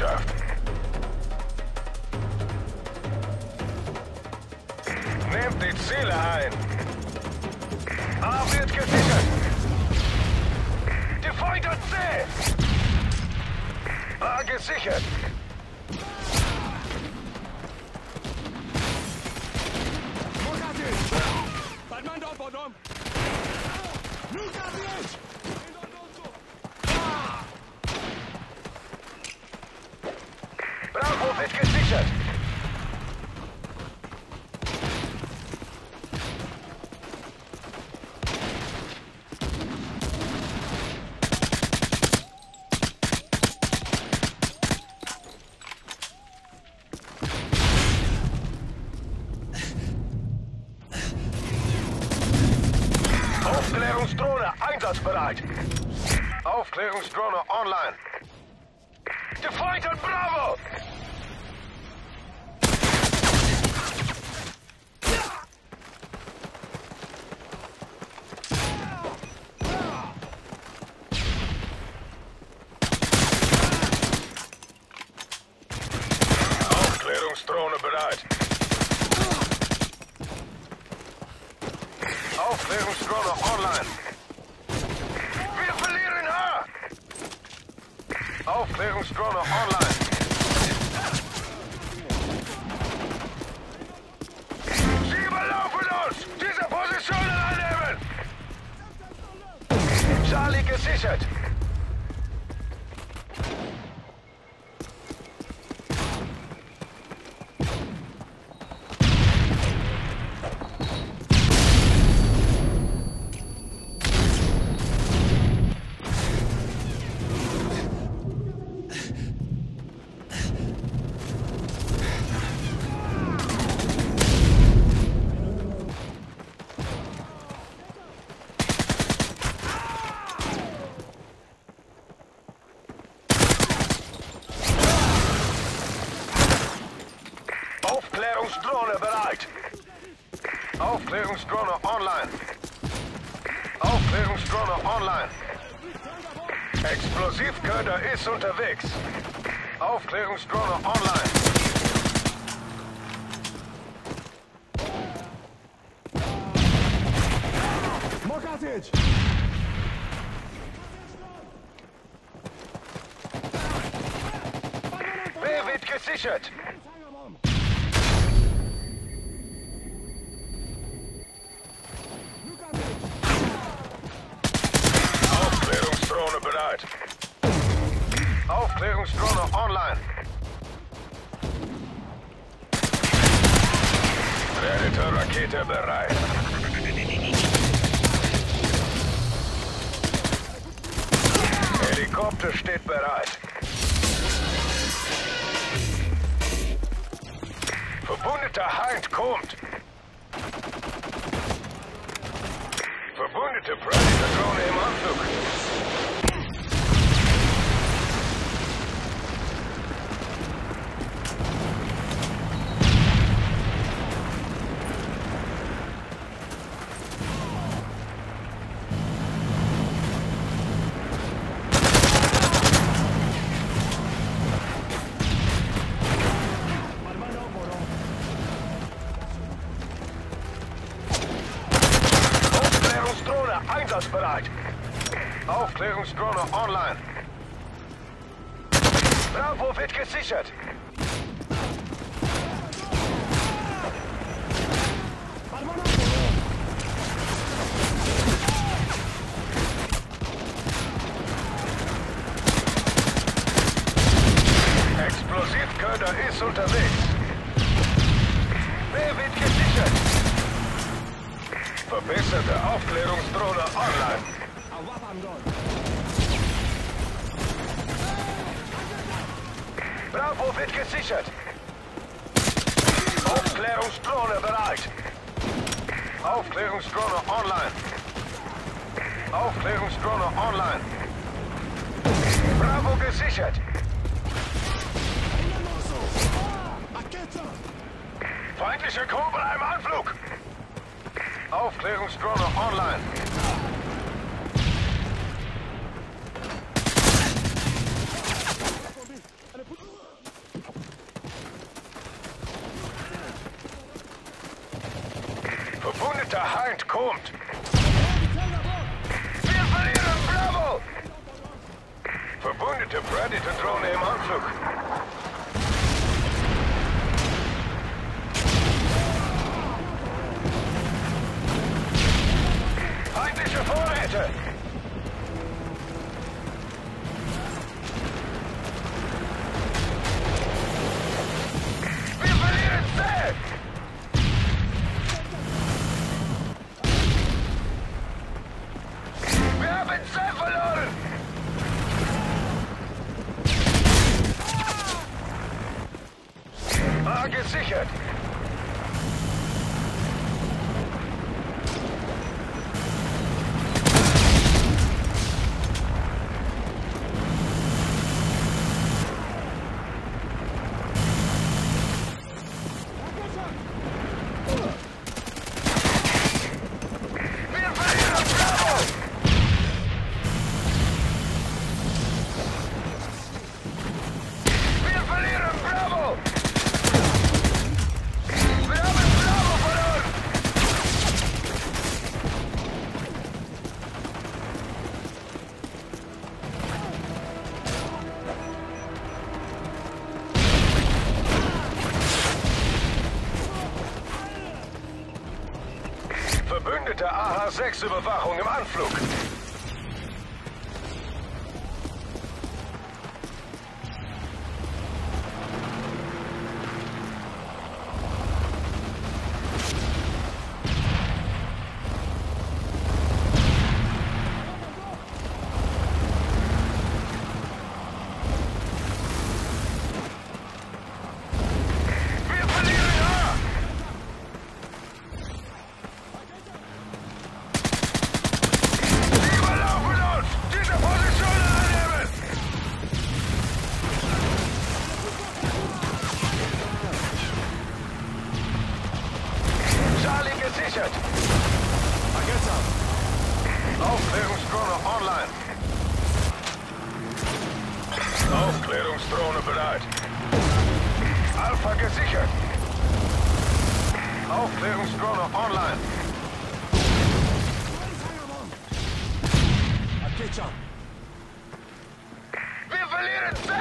Botschaft. Nehmt die Ziele ein. A wird gesichert. Die Feind hat C. A gesichert. Bravo wird gesichert. Aufklärungsdrohne einsatzbereit. Aufklärungsdrohne online. Der Feind hat Bravo! Aufklärungsdrohne bereit. Aufklärungsdrohne online. Wir verlieren A! Aufklärungsdrohne online. Sie überlaufen uns! Diese Positionen einnehmen! Charlie gesichert. Aufklärungsdrohne bereit. Aufklärungsdrohne online. Aufklärungsdrohne online. Explosivköder ist unterwegs. Aufklärungsdrohne online. Mokatic! B wird gesichert. Aufklärungsdrohne bereit. Aufklärungsdrohne online. Predator-Rakete bereit. Helikopter steht bereit. Verbündeter Hind kommt. Verbündete Predator-Drohne im Anflug. Einsatzbereit. Aufklärungsdrohne online. Bravo wird gesichert. Explosivköder ist unterwegs. Wer wird gesichert? Verbesserte Aufklärungsdrohne online. Bravo wird gesichert. Aufklärungsdrohne bereit. Aufklärungsdrohne online. Aufklärungsdrohne online. Bravo gesichert. Feindliche Cobra im Anflug. Aufklärungsdrohne online. Verbündete Predator-Drohne im Anflug. Feindliche Vorräte! Wir verlieren C! Wir haben C verloren! A gesichert! Verbündete AH-6-Überwachung im Anflug. Aufklärungsdrohne online. Aufklärungsdrohne bereit. Alpha gesichert. Aufklärungsdrohne online. Wir verlieren C!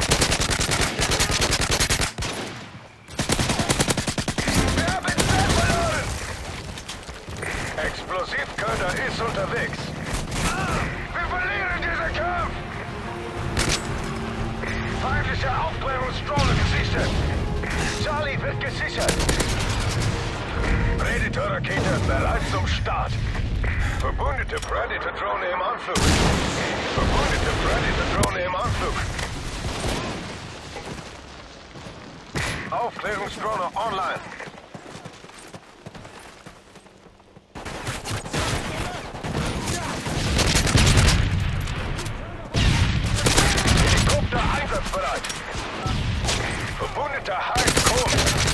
Explosivköder ist unterwegs. Wir verlieren diesen Kampf! Feindliche Aufklärungsdrohne gesichert. Charlie wird gesichert. Predator-Rakete bereit zum Start. Verbündete Predator-Drohne im Anflug. Verbündete Predator-Drohne im Anflug. Aufklärungsdrohne online. Einsatzbereit. Verbündeter heißt Kurs.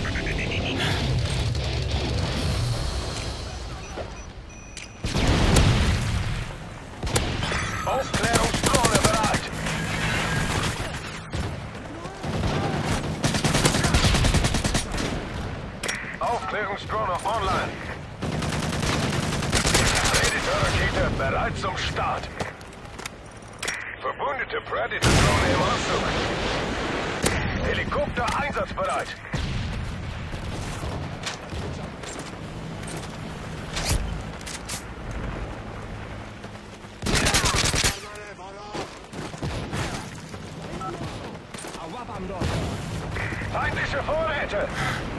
Aufklärungsdrohne bereit. Aufklärungsdrohne online. Predator-Rakete bereit zum Start. Verbündete Predator-Drohne im Anflug. Helikopter einsatzbereit. Feindliche Vorräte.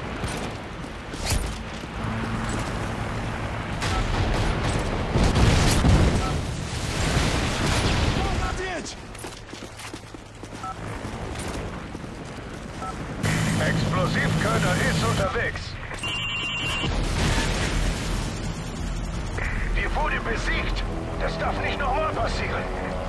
Explosivköder ist unterwegs. Wir wurden besiegt. Das darf nicht nochmal passieren.